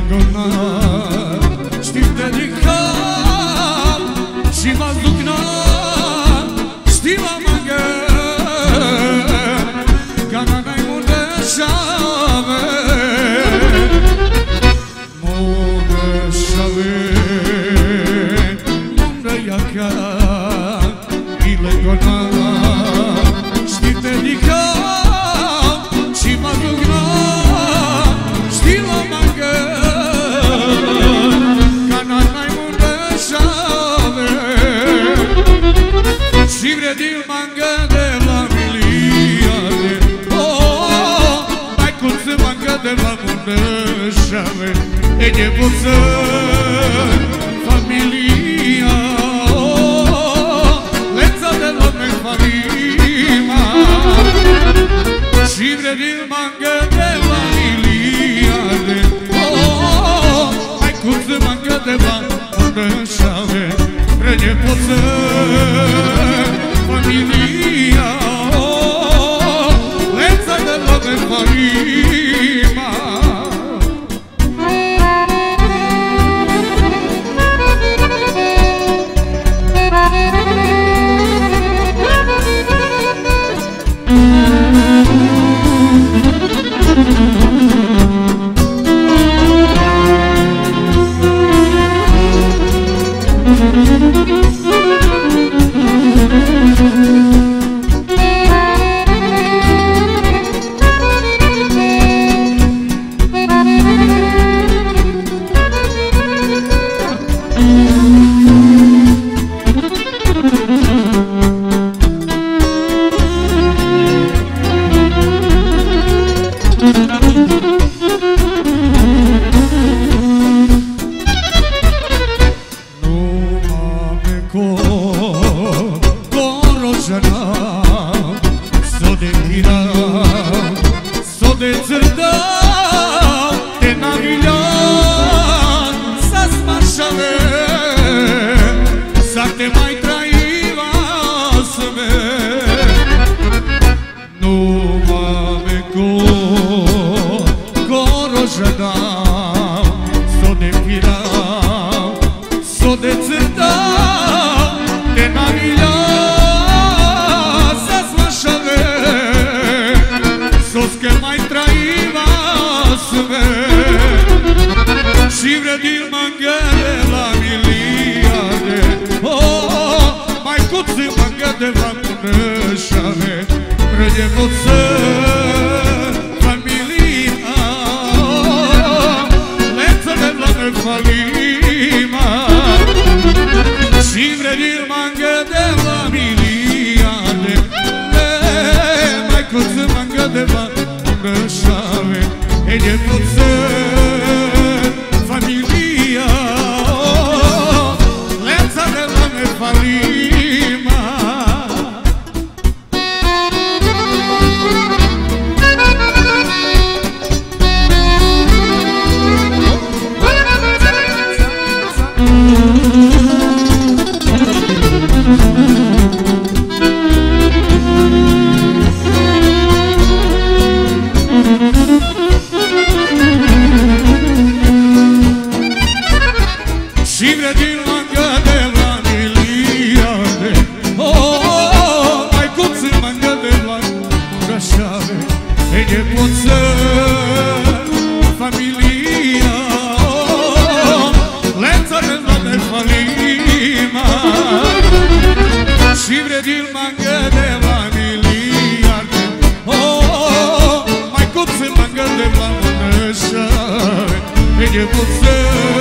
gona, știm dedicat și v-a ducna, știm amangă, ca n-ai munde șave, munde șave, munde iaca, ile gona, știm dedicat și v-a ducna, știm amangă, ca n-ai munde șave, și vredil mangă de la miliarde, oh, mai curță mangă de la Muntășave, e nepoță familia, oh, leța de la Mefalima, și vredil mangă de la miliarde, oh, mai curță mangă de la Muntășave, e nepoță familia, oh, leța de la Mefalima. Você